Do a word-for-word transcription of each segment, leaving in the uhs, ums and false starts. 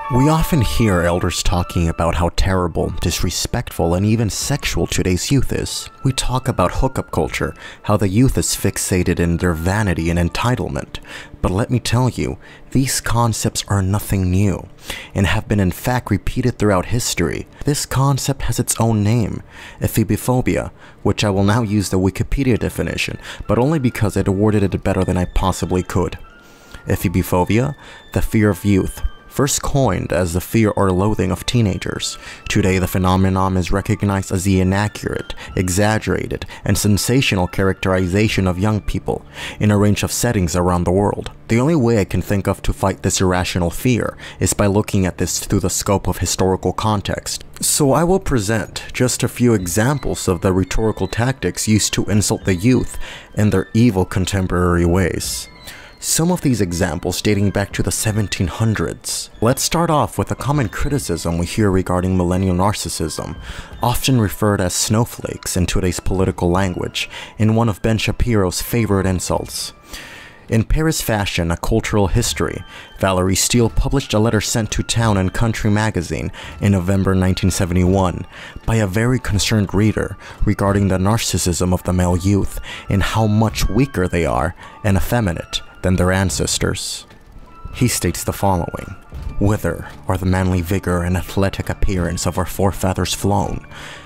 We often hear elders talking about how terrible, disrespectful, and even sexual today's youth is. We talk about hookup culture, how the youth is fixated in their vanity and entitlement. But let me tell you, these concepts are nothing new, and have been in fact repeated throughout history. This concept has its own name, ephibophobia, which I will now use the Wikipedia definition, but only because it awarded it better than I possibly could. Ephibophobia, the fear of youth. First coined as the fear or loathing of teenagers. Today the phenomenon is recognized as the inaccurate, exaggerated, and sensational characterization of young people in a range of settings around the world. The only way I can think of to fight this irrational fear is by looking at this through the scope of historical context. So I will present just a few examples of the rhetorical tactics used to insult the youth in their evil contemporary ways. Some of these examples dating back to the seventeen hundreds. Let's start off with a common criticism we hear regarding millennial narcissism, often referred as snowflakes in today's political language, in one of Ben Shapiro's favorite insults. In Paris Fashion, a Cultural History, Valerie Steele published a letter sent to Town and Country magazine in November nineteen seventy-one by a very concerned reader regarding the narcissism of the male youth and how much weaker they are and effeminate than their ancestors. He states the following: "Whither are the manly vigor and athletic appearance of our forefathers flown?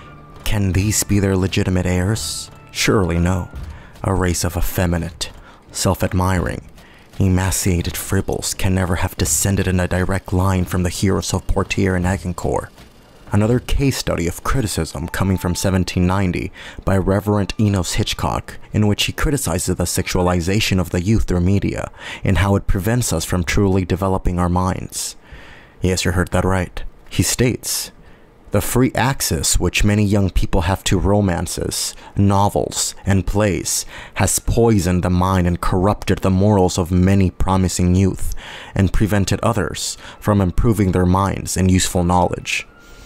Can these be their legitimate heirs? Surely no. A race of effeminate, self-admiring, emaciated fribbles can never have descended in a direct line from the heroes of Poitiers and Agincourt." Another case study of criticism coming from seventeen ninety by Reverend Enos Hitchcock, in which he criticizes the sexualization of the youth through media and how it prevents us from truly developing our minds. Yes, you heard that right. He states, "The free access which many young people have to romances, novels, and plays has poisoned the mind and corrupted the morals of many promising youth, and prevented others from improving their minds and useful knowledge."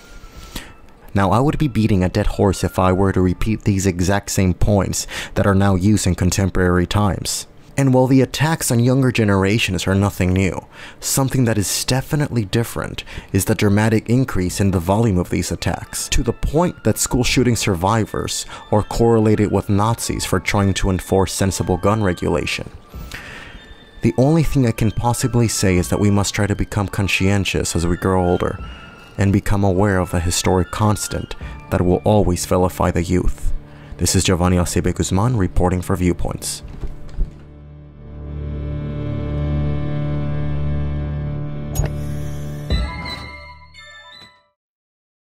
Now, I would be beating a dead horse if I were to repeat these exact same points that are now used in contemporary times. And while the attacks on younger generations are nothing new, something that is definitely different is the dramatic increase in the volume of these attacks, to the point that school shooting survivors are correlated with Nazis for trying to enforce sensible gun regulation. The only thing I can possibly say is that we must try to become conscientious as we grow older, and become aware of the historic constant that will always vilify the youth. This is Geovanny Alcibia-Guzman reporting for Viewpoints.